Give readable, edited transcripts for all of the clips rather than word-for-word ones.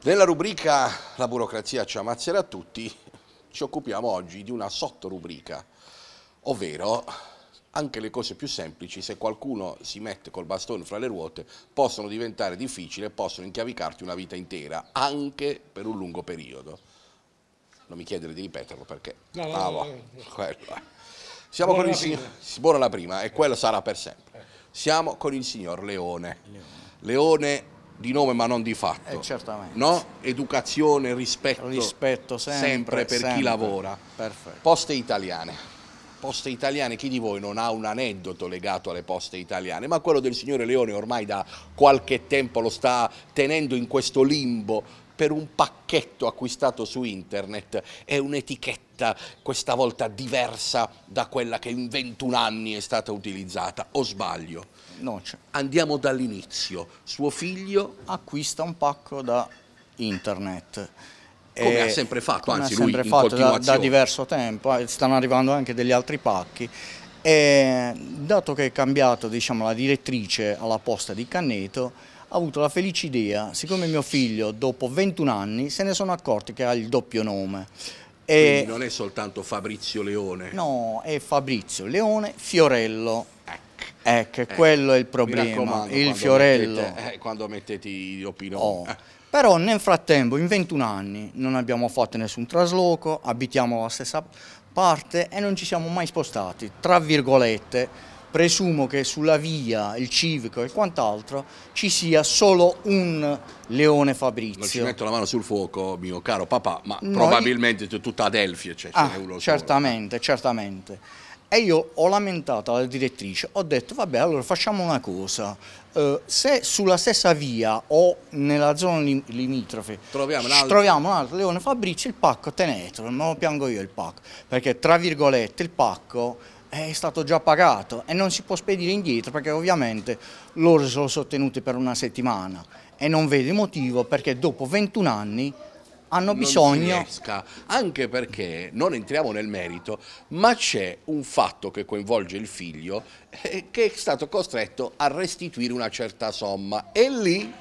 Nella rubrica La burocrazia ci ammazzerà tutti, ci occupiamo oggi di una sottorubrica, ovvero anche le cose più semplici, se qualcuno si mette col bastone fra le ruote, possono diventare difficili e possono inchiavicarti una vita intera, anche per un lungo periodo. Non mi chiedere di ripeterlo perché... Siamo con il signor... Buona la prima, e quello sarà per sempre. Siamo con il signor Leone. Leone di nome ma non di fatto. Certamente. No? Educazione, rispetto sempre per sempre. chi lavora. Perfetto. Poste italiane. Poste italiane, chi di voi non ha un aneddoto legato alle poste italiane? Ma quello del signore Leone ormai da qualche tempo lo sta tenendo in questo limbo per un pacchetto acquistato su internet e un'etichetta questa volta diversa da quella che in 21 anni è stata utilizzata, o sbaglio? No, Andiamo dall'inizio. Suo figlio acquista un pacco da internet. Come ha sempre fatto, come anzi ha lui sempre in fatto continuazione. da diverso tempo, stanno arrivando anche degli altri pacchi. E dato che è cambiato, diciamo, la direttrice alla posta di Canneto, ha avuto la felice idea, siccome mio figlio dopo 21 anni se ne sono accorti che ha il doppio nome. Quindi non è soltanto Fabrizio Leone. No, è Fabrizio Leone Fiorello. Ecco, quello è il problema, il Fiorello. Quando mettete i doppi nomi. Oh. Però nel frattempo, in 21 anni, non abbiamo fatto nessun trasloco, abitiamo alla stessa parte e non ci siamo mai spostati. Tra virgolette, presumo che sulla via, il civico e quant'altro, ci sia solo un Leone Fabrizio. Non ci metto la mano sul fuoco, mio caro papà, ma probabilmente tutta Adelphi ce n'è uno certamente, solo. Certamente. E io ho lamentato la direttrice, ho detto vabbè, allora facciamo una cosa, se sulla stessa via o nella zona limitrofe troviamo un altro Leone Fabrizio, il pacco tenetelo, me lo piango io il pacco, perché tra virgolette il pacco è stato già pagato e non si può spedire indietro, perché ovviamente loro se lo sono tenuti per una settimana e non vedo il motivo perché dopo 21 anni hanno bisogno, anche perché non entriamo nel merito, ma c'è un fatto che coinvolge il figlio che è stato costretto a restituire una certa somma e lì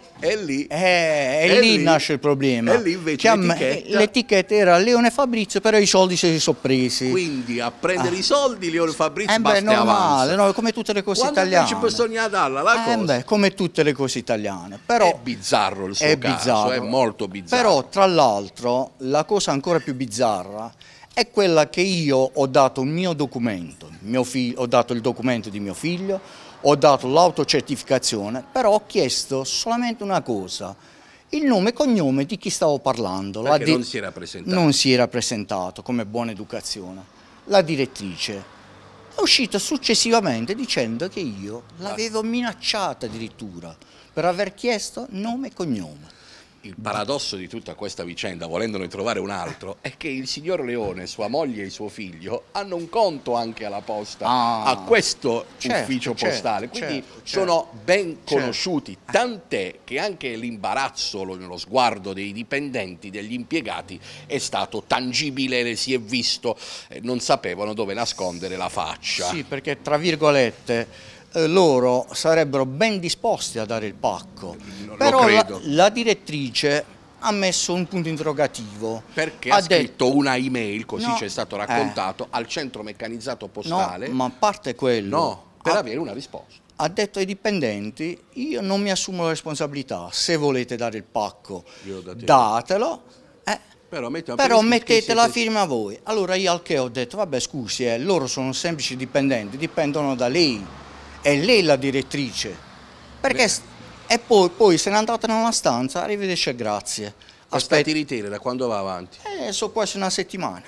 nasce il problema. E lì invece l'etichetta era Leone Fabrizio, però i soldi se li sono presi. Quindi a prendere i soldi Leone Fabrizio basta e avanza. No, come tutte le cose italiane. Quando invece bisogna darla la cosa. Come tutte le cose italiane. Però è bizzarro il suo caso, è molto bizzarro. Però tra l'altro la cosa ancora più bizzarra è quella che io ho dato il mio documento, ho dato il documento di mio figlio, ho dato l'autocertificazione, però ho chiesto solamente una cosa, il nome e cognome di chi stavo parlando. Perché non si era presentato. Non si era presentato come buona educazione. La direttrice è uscita successivamente dicendo che io l'avevo minacciata addirittura per aver chiesto nome e cognome. Il paradosso di tutta questa vicenda, volendone trovare un altro, è che il signor Leone, sua moglie e suo figlio hanno un conto anche alla posta, a questo ufficio postale, quindi sono ben conosciuti, tant'è che anche l'imbarazzo nello sguardo dei dipendenti, degli impiegati, è stato tangibile, si è visto, non sapevano dove nascondere la faccia. Sì, perché tra virgolette loro sarebbero ben disposti a dare il pacco, però la direttrice ha messo un punto interrogativo. Perché ha scritto una email, così ci è stato raccontato, al centro meccanizzato postale. No, ma a parte quello, per avere una risposta. Ha detto ai dipendenti, io non mi assumo la responsabilità, se volete dare il pacco datelo, però mettete la firma voi. Allora io al che ho detto, vabbè scusi, loro sono semplici dipendenti, dipendono da lei. È lei la direttrice, perché e poi se n'è andata nella stanza, arrivederci e grazie. Aspetti ritiri, da quando va avanti? So quasi una settimana.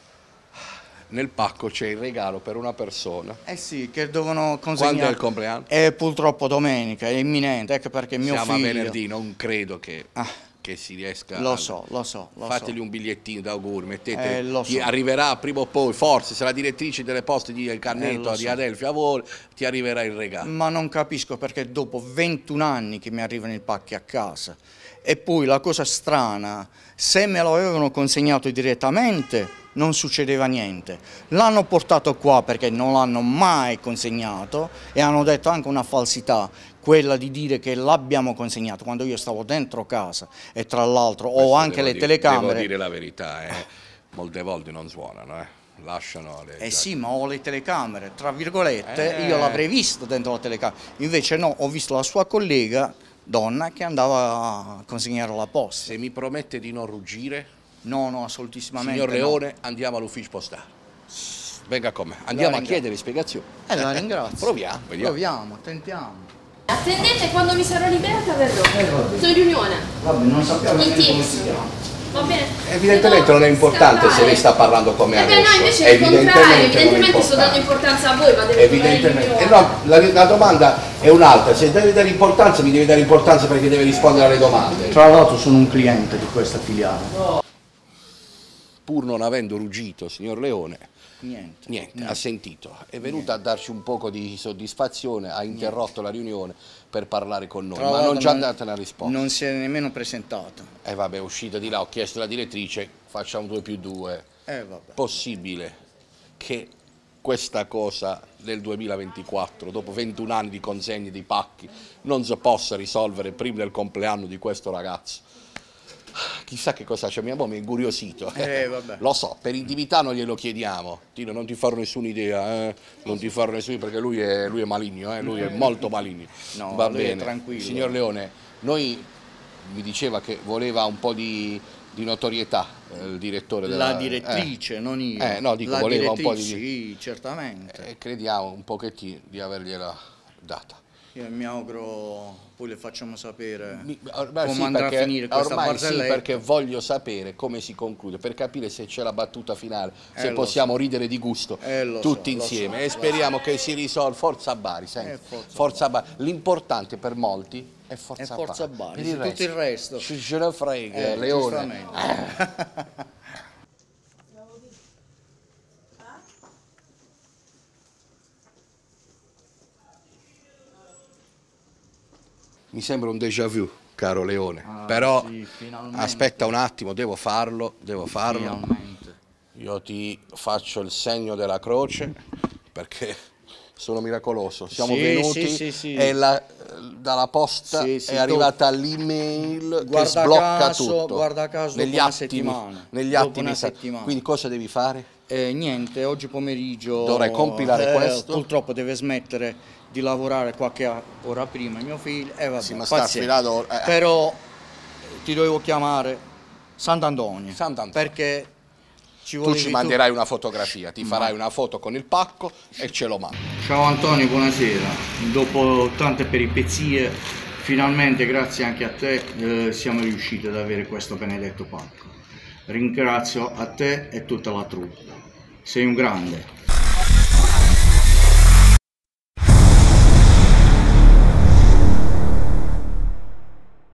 Nel pacco c'è il regalo per una persona. Sì, che devono consegnare. Quando è il compleanno? Purtroppo domenica, è imminente, ecco perché mio figlio... Siamo a venerdì, non credo che si riesca. Lo so. Fategli un bigliettino d'auguri, mettete, arriverà prima o poi, forse se la direttrice delle poste di Canneto, di Adelphi, ti arriverà il regalo. Ma non capisco perché dopo 21 anni che mi arrivano i pacchi a casa. E poi la cosa strana, se me lo avevano consegnato direttamente, non succedeva niente. L'hanno portato qua perché non l'hanno mai consegnato e hanno detto anche una falsità, quella di dire che l'abbiamo consegnato quando io stavo dentro casa e tra l'altro ho anche le telecamere. Devo dire la verità, molte volte non suonano, lasciano le... sì, ma ho le telecamere, tra virgolette, io l'avrei visto dentro la telecamera, invece no, ho visto la sua collega, donna, che andava a consegnare la posta. Se mi promette di non ruggire... No, assolutissimamente Signor Leone, andiamo all'ufficio postale. Venga con me, andiamo a chiedere spiegazioni. La ringrazio. Proviamo, vediamo. Proviamo, tentiamo. Attendete, quando mi sarò liberata verrò. Sono in riunione. Vabbè, non sappiamo In come Teams. si chiama. Va bene. Evidentemente non è importante se lei sta parlando come adesso. No, invece è il contrario, evidentemente sto dando importanza a voi, ma deve evidentemente. No, la domanda è un'altra, se deve dare importanza mi deve dare importanza perché deve rispondere alle domande. Tra l'altro sono un cliente di questa filiale. Pur non avendo ruggito, signor Leone, niente. Ha sentito, è venuto a darci un poco di soddisfazione, ha interrotto la riunione per parlare con noi, ma non ci ha dato una risposta. Non si è nemmeno presentato. Vabbè, è uscita di là, ho chiesto alla direttrice, facciamo 2+2. Vabbè. Possibile che questa cosa del 2024, dopo 21 anni di consegne di pacchi, non si possa risolvere prima del compleanno di questo ragazzo? Chissà che cosa c'è, mia mamma mi è incuriosito. Vabbè. Lo so, per intimità non glielo chiediamo. Tino, non ti farò nessuna idea, non ti farò nessuna perché lui è maligno, lui è molto maligno. No, va lui bene. è tranquillo. Signor Leone, mi diceva che voleva un po' di notorietà il direttore della... La direttrice, non io. No, dico, voleva un po' di... Sì, certamente. Crediamo un pochettino di avergliela data. Io mi auguro, poi le facciamo sapere come sì, andrà a finire questa barzelletta. Sì, perché voglio sapere come si conclude, per capire se c'è la battuta finale, se possiamo ridere di gusto tutti insieme e speriamo che si risolva. Forza Bari, forza Bari. L'importante per molti è Forza Bari. Per tutto il resto. Ce ne frega, Leone. Mi sembra un déjà vu, caro Leone, però sì, aspetta un attimo, devo farlo. Finalmente. Io ti faccio il segno della croce perché sono miracoloso. Siamo venuti e dalla posta è arrivata l'email che sblocca tutto. Guarda caso, negli attimi. Quindi cosa devi fare? Niente, oggi pomeriggio dovrai compilare questo. Purtroppo deve smettere di lavorare qualche ora prima mio figlio vabbè, sì, ma sta affidato, però ti dovevo chiamare Sant'Antonio perché tu ci manderai una fotografia, ti farai una foto con il pacco e ce lo mandi. Ciao Antonio, buonasera. Dopo tante peripezie finalmente grazie anche a te siamo riusciti ad avere questo benedetto pacco. Ringrazio a te e tutta la troupe, sei un grande.